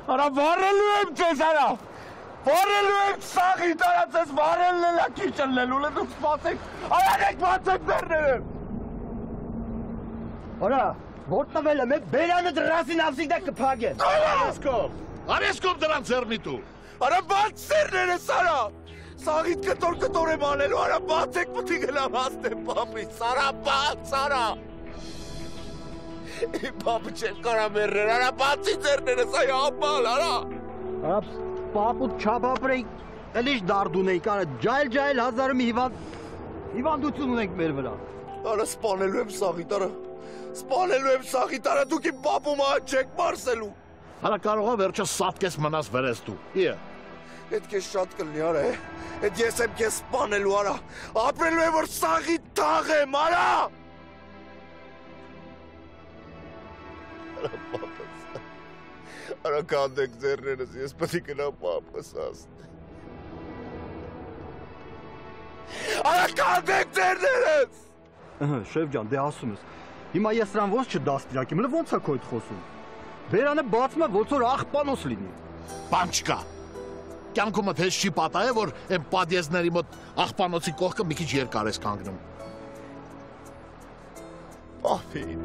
Արա վառելու եմ ձեզ արա։ Վառելու եմ սաղի տարածես վառելն էլա քիչ ելնելու է դուք սպասեք։ Արեք բացեք դերները։ Արա, որ տվել եմ, բերանը դրասին ավսիդը կփագեն։ Արեսկով դրան ձեռնիտու։ Արա բաց սերներս արա։ Սաղիդ կտոր եմ անելու, արա բացեք պտի գնամ հասնեմ պապիս, արա բաց արա։ Իմ պապը չեմ կարա մերրեր, արա բացի ձերներս այ ապալ, արա։ Արա պապուտ չապապր էինք, էլիշ դարդ ունեինք, արա ջայլ հազարը մի հիվանդություն ունենք մեր վրա։ Արա սպանելու եմ սաղիդ, արա։ Սպանելու եմ սաղիդ, արա դուք իմ պապումը չեք մարսելու։ Արա կարողա վերջը սատկես մնաս վերես դու, իե։ Էդ կեզ շատ կլնի, արա է, էդ ես եմ կեզ սպանելու, արա, ապրելու եմ, որ սաղի թաղ եմ, արա։ Արա պապս, արա կանդեք ձերներս, ես պտի կնամ պապս ասնի։ Արա կանդեք ձերներս։ Շեվ ջան, դե ասում ես, հիմա ես սրան ոնց չդաստիրակեմ, ոնց է քո այդ խոսում։ Բերանը բացում է, ոնց որ աղբանոց լինի։ Բան չկա։ Կյանքումդ հեչ չի պատահե, որ այն պատիեզների մոտ աղբանոցի կողքը մի քիչ երկար ես կանգնում։ Պապին,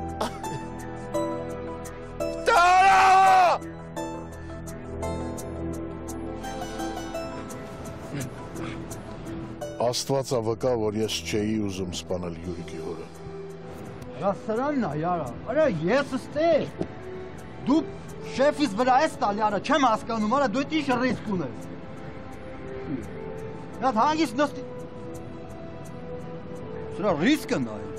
Տարա! Աստվածա վկա, որ ես չէի ուզում սպանել Յուրիկի հորը։ Արա սրանն է, յարա, արա ես ստե։ Դու շեֆիս վրա ես տալի, արա, չեմ հասկանում, արա, դու ինչ ռիսկ ունես։ Այդ հանգիստ նստի։ Սրա ռիսկը նա է։